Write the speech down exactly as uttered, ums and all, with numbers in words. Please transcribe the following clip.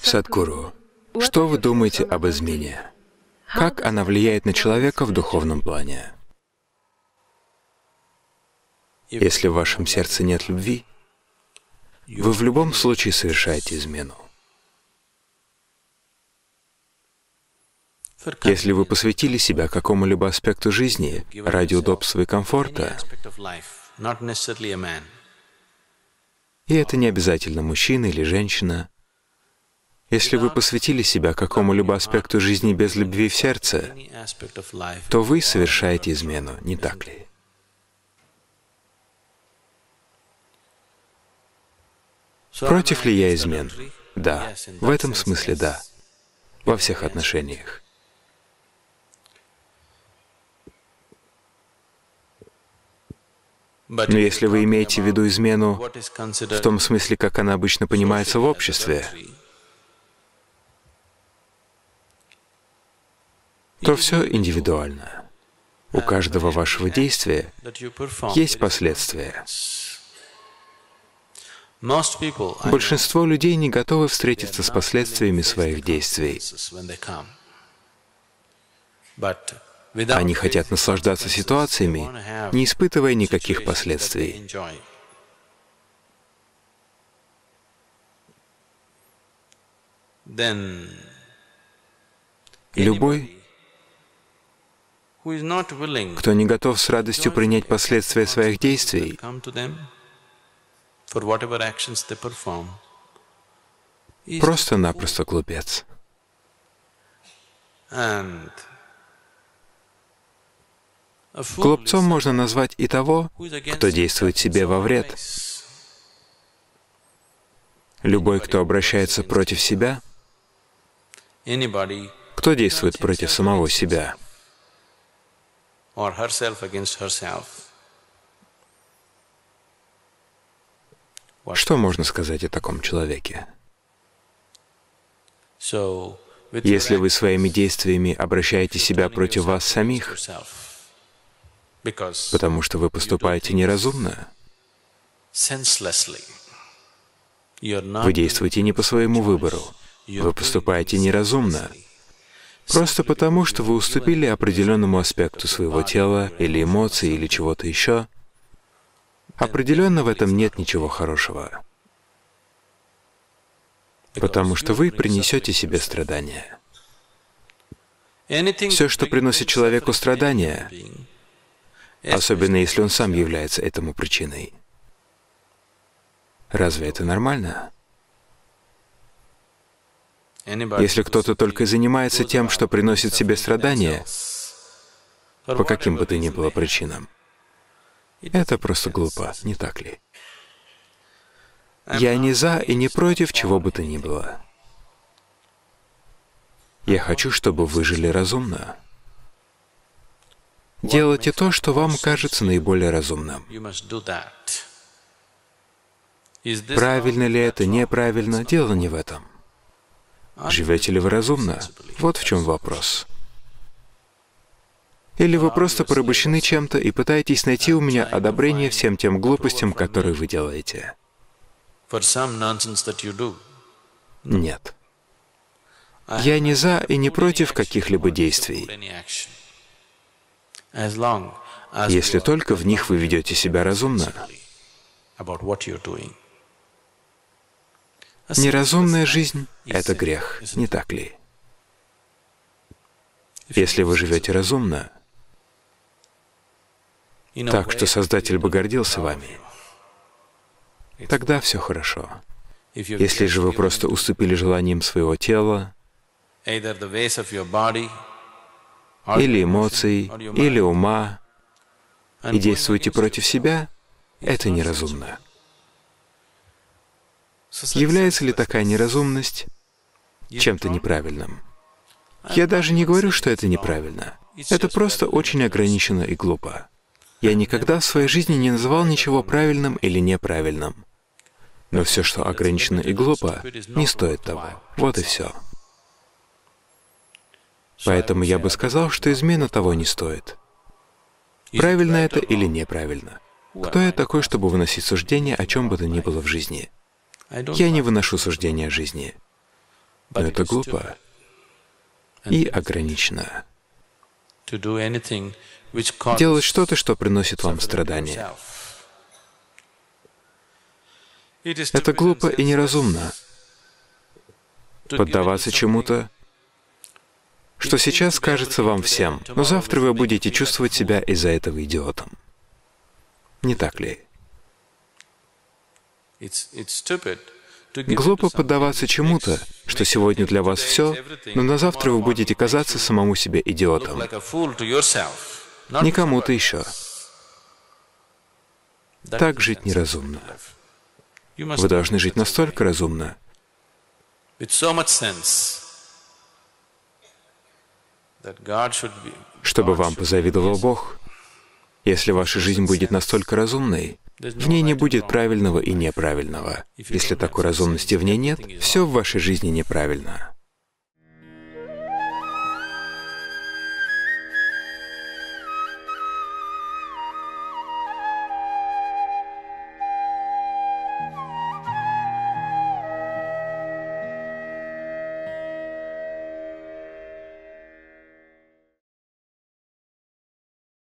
Садхгуру, что вы думаете об измене? Как она влияет на человека в духовном плане? Если в вашем сердце нет любви, вы в любом случае совершаете измену. Если вы посвятили себя какому-либо аспекту жизни ради удобства и комфорта, и это не обязательно мужчина или женщина, если вы посвятили себя какому-либо аспекту жизни без любви в сердце, то вы совершаете измену, не так ли? Против ли я измен? Да. В этом смысле да. Во всех отношениях. Но если вы имеете в виду измену в том смысле, как она обычно понимается в обществе, то все индивидуально. У каждого вашего действия есть последствия. Большинство людей не готовы встретиться с последствиями своих действий. Они хотят наслаждаться ситуациями, не испытывая никаких последствий. Любой, кто не готов с радостью принять последствия своих действий, просто-напросто глупец. Глупцом можно назвать и того, кто действует себе во вред. Любой, кто обращается против себя, кто действует против самого себя, что можно сказать о таком человеке? Если вы своими действиями обращаете себя против вас самих, потому что вы поступаете неразумно, вы действуете не по своему выбору, вы поступаете неразумно, просто потому, что вы уступили определенному аспекту своего тела или эмоций или чего-то еще. Определенно в этом нет ничего хорошего, потому что вы принесете себе страдания. Все, что приносит человеку страдания, особенно если он сам является этому причиной, разве это нормально? Если кто-то только и занимается тем, что приносит себе страдания, по каким бы то ни было причинам, это просто глупо, не так ли? Я не за и не против чего бы то ни было. Я хочу, чтобы вы жили разумно. Делайте то, что вам кажется наиболее разумным. Правильно ли это, неправильно, дело не в этом. Живете ли вы разумно? Вот в чем вопрос. Или вы просто порабощены чем-то и пытаетесь найти у меня одобрение всем тем глупостям, которые вы делаете? Нет. Я не за и не против каких-либо действий, если только в них вы ведете себя разумно. Неразумная жизнь — это грех, не так ли? Если вы живете разумно, так что Создатель бы гордился вами, тогда все хорошо. Если же вы просто уступили желаниям своего тела, или эмоций, или ума, и действуете против себя, это неразумно. Является ли такая неразумность чем-то неправильным? Я даже не говорю, что это неправильно. Это просто очень ограничено и глупо. Я никогда в своей жизни не называл ничего правильным или неправильным. Но все, что ограничено и глупо, не стоит того. Вот и все. Поэтому я бы сказал, что измена того не стоит. Правильно это или неправильно? Кто я такой, чтобы выносить суждение о чем бы то ни было в жизни? Я не выношу суждения о жизни. Но это глупо и ограничено. Делать что-то, что приносит вам страдания. Это глупо и неразумно. Поддаваться чему-то, что сейчас кажется вам всем, но завтра вы будете чувствовать себя из-за этого идиотом. Не так ли? Глупо поддаваться чему-то, что сегодня для вас все, но на завтра вы будете казаться самому себе идиотом. Не кому-то еще. Так жить неразумно. Вы должны жить настолько разумно, чтобы вам позавидовал Бог. Если ваша жизнь будет настолько разумной, в ней не будет правильного и неправильного. Если такой разумности в ней нет, все в вашей жизни неправильно.